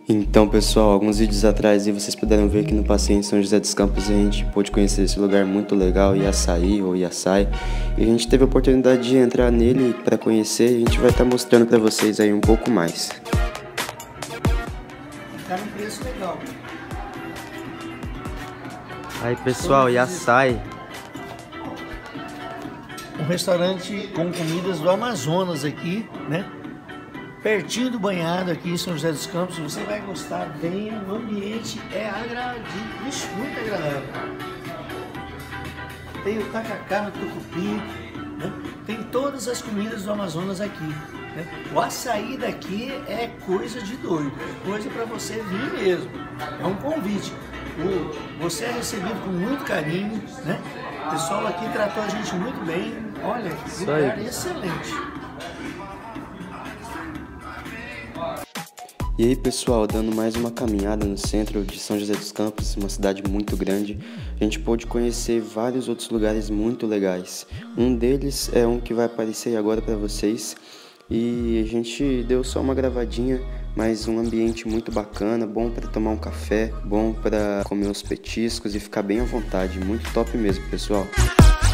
Então, pessoal, alguns vídeos atrás aí vocês puderam ver que no passeio em São José dos Campos a gente pôde conhecer esse lugar muito legal, Iaçaí ou Iaçai, e a gente teve a oportunidade de entrar nele para conhecer e a gente vai estar mostrando para vocês aí um pouco mais. Tá num preço legal. Aí, pessoal, Iaçai. Um restaurante com comidas do Amazonas aqui, né? Pertinho do banhado aqui em São José dos Campos. Você vai gostar bem, o ambiente é agradável, muito agradável. Tem o tacacá no tucupi, né? Tem todas as comidas do Amazonas aqui, né? O açaí daqui é coisa de doido, é coisa para você vir mesmo, é um convite. Você é recebido com muito carinho, né? O pessoal aqui tratou a gente muito bem, olha, que lugar excelente. E aí, pessoal, dando mais uma caminhada no centro de São José dos Campos, uma cidade muito grande, a gente pôde conhecer vários outros lugares muito legais. Um deles é um que vai aparecer agora para vocês e a gente deu só uma gravadinha, mas um ambiente muito bacana, bom para tomar um café, bom para comer uns petiscos e ficar bem à vontade, muito top mesmo, pessoal.